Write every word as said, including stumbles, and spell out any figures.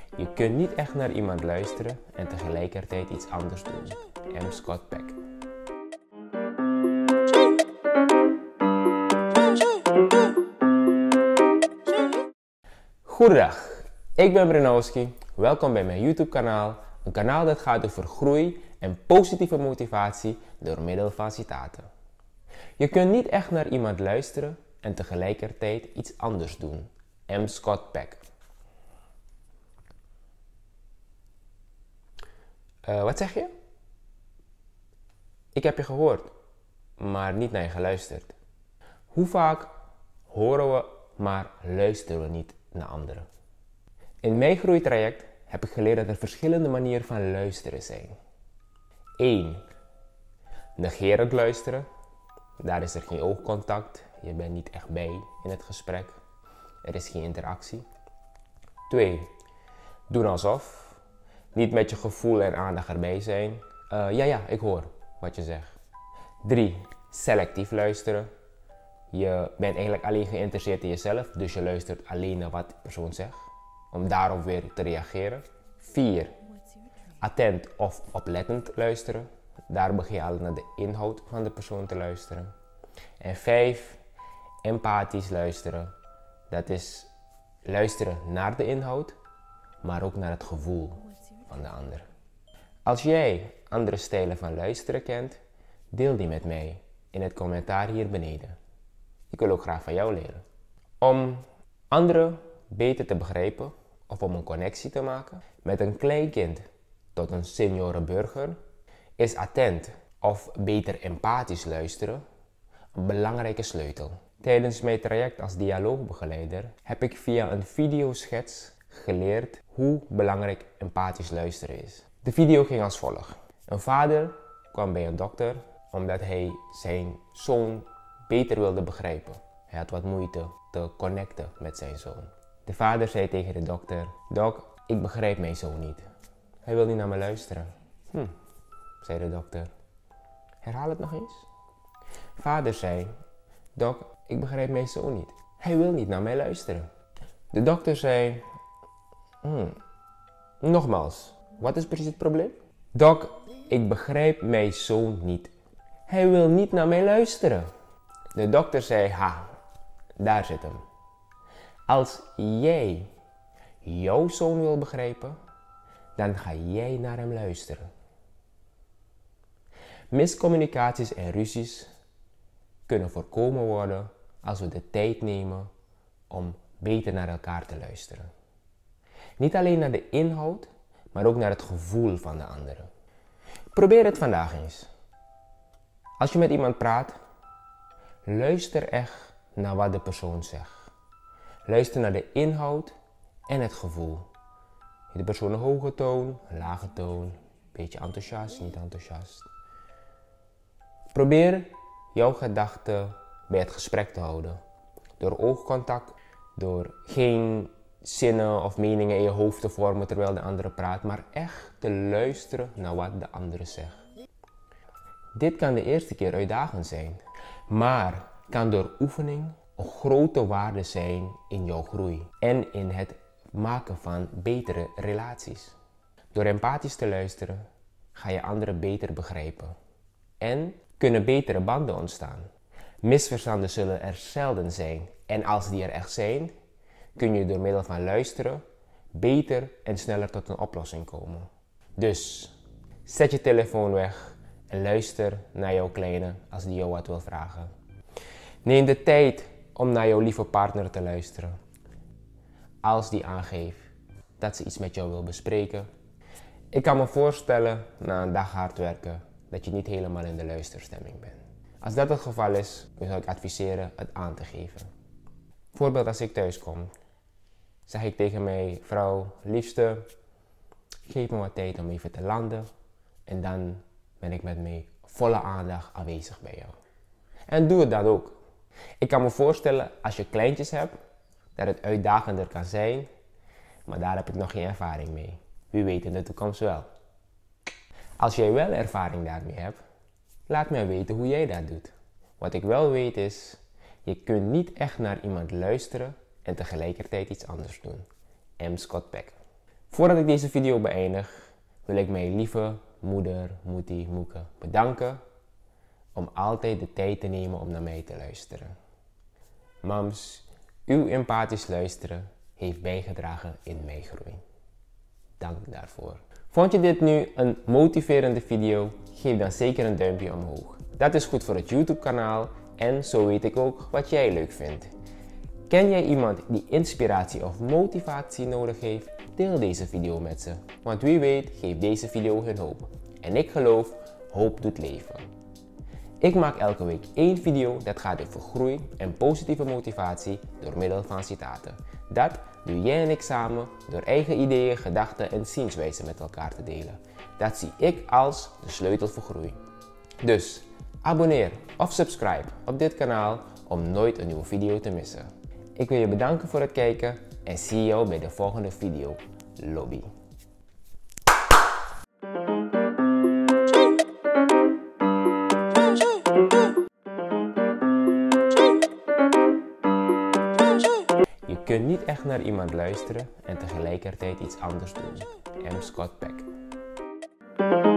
Je kunt niet echt naar iemand luisteren en tegelijkertijd iets anders doen. M. Scott Peck. Goedendag, ik ben Brenowski. Welkom bij mijn YouTube kanaal. Een kanaal dat gaat over groei en positieve motivatie door middel van citaten. Je kunt niet echt naar iemand luisteren en tegelijkertijd iets anders doen. M. Scott Peck. Uh, wat zeg je? Ik heb je gehoord, maar niet naar je geluisterd. Hoe vaak horen we, maar luisteren we niet naar anderen? In mijn groeitraject heb ik geleerd dat er verschillende manieren van luisteren zijn. één. Negerend luisteren. Daar is er geen oogcontact. Je bent niet echt bij in het gesprek. Er is geen interactie. twee. Doen alsof. Niet met je gevoel en aandacht erbij zijn. Uh, ja, ja, ik hoor wat je zegt. drie. Selectief luisteren. Je bent eigenlijk alleen geïnteresseerd in jezelf, dus je luistert alleen naar wat de persoon zegt, om daarop weer te reageren. vier. Attent of oplettend luisteren. Daar begin je al naar de inhoud van de persoon te luisteren. En vijf. Empathisch luisteren. Dat is luisteren naar de inhoud, maar ook naar het gevoel van de ander. Als jij andere stijlen van luisteren kent, deel die met mij in het commentaar hier beneden. Ik wil ook graag van jou leren. Om anderen beter te begrijpen of om een connectie te maken met een klein kind tot een seniorenburger, is attent of beter empathisch luisteren een belangrijke sleutel. Tijdens mijn traject als dialoogbegeleider heb ik via een videoschets geleerd hoe belangrijk empathisch luisteren is. De video ging als volgt. Een vader kwam bij een dokter omdat hij zijn zoon beter wilde begrijpen. Hij had wat moeite te connecten met zijn zoon. De vader zei tegen de dokter: Dok, ik begrijp mijn zoon niet. Hij wil niet naar me luisteren. Hm, zei de dokter. Herhaal het nog eens. Vader zei: Dok, ik begrijp mijn zoon niet. Hij wil niet naar mij luisteren. De dokter zei: hm, nogmaals, wat is precies het probleem? Dok, ik begrijp mijn zoon niet. Hij wil niet naar mij luisteren. De dokter zei: ha, daar zit hem. Als jij jouw zoon wil begrijpen, dan ga jij naar hem luisteren. Miscommunicaties en ruzies kunnen voorkomen worden als we de tijd nemen om beter naar elkaar te luisteren. Niet alleen naar de inhoud, maar ook naar het gevoel van de anderen. Probeer het vandaag eens. Als je met iemand praat, luister echt naar wat de persoon zegt. Luister naar de inhoud en het gevoel. De persoon een hoge toon, een lage toon, een beetje enthousiast, niet enthousiast. Probeer jouw gedachten bij het gesprek te houden. Door oogcontact, door geen zinnen of meningen in je hoofd te vormen terwijl de andere praat, maar echt te luisteren naar wat de andere zegt. Dit kan de eerste keer uitdagend zijn, maar kan door oefening een grote waarde zijn in jouw groei en in het maken van betere relaties. Door empathisch te luisteren ga je anderen beter begrijpen en kunnen betere banden ontstaan. Misverstanden zullen er zelden zijn en als die er echt zijn, kun je door middel van luisteren beter en sneller tot een oplossing komen. Dus zet je telefoon weg en luister naar jouw kleine als die jou wat wil vragen. Neem de tijd om naar jouw lieve partner te luisteren. Als die aangeeft dat ze iets met jou wil bespreken. Ik kan me voorstellen na een dag hard werken dat je niet helemaal in de luisterstemming bent. Als dat het geval is, dan zou ik adviseren het aan te geven. Bijvoorbeeld als ik thuis kom, zeg ik tegen mijn vrouw: liefste, geef me wat tijd om even te landen en dan ben ik met mijn volle aandacht aanwezig bij jou. En doe het dan ook. Ik kan me voorstellen als je kleintjes hebt, dat het uitdagender kan zijn, maar daar heb ik nog geen ervaring mee. Wie weet in de toekomst wel. Als jij wel ervaring daarmee hebt, laat mij weten hoe jij dat doet. Wat ik wel weet is, je kunt niet echt naar iemand luisteren en tegelijkertijd iets anders doen. M. Scott Peck. Voordat ik deze video beëindig, wil ik mijn lieve moeder, Moetie, Moeke bedanken om altijd de tijd te nemen om naar mij te luisteren. Mams, uw empathisch luisteren heeft bijgedragen in mijn groei. Dank daarvoor. Vond je dit nu een motiverende video? Geef dan zeker een duimpje omhoog. Dat is goed voor het YouTube kanaal en zo weet ik ook wat jij leuk vindt. Ken jij iemand die inspiratie of motivatie nodig heeft? Deel deze video met ze, want wie weet geeft deze video hun hoop. En ik geloof, hoop doet leven. Ik maak elke week één video dat gaat over groei en positieve motivatie door middel van citaten. Dat doe jij en ik samen door eigen ideeën, gedachten en zienswijzen met elkaar te delen. Dat zie ik als de sleutel voor groei. Dus abonneer of subscribe op dit kanaal om nooit een nieuwe video te missen. Ik wil je bedanken voor het kijken en zie jou bij de volgende video. Lobby. Je kunt niet echt naar iemand luisteren en tegelijkertijd iets anders doen. M. Scott Peck.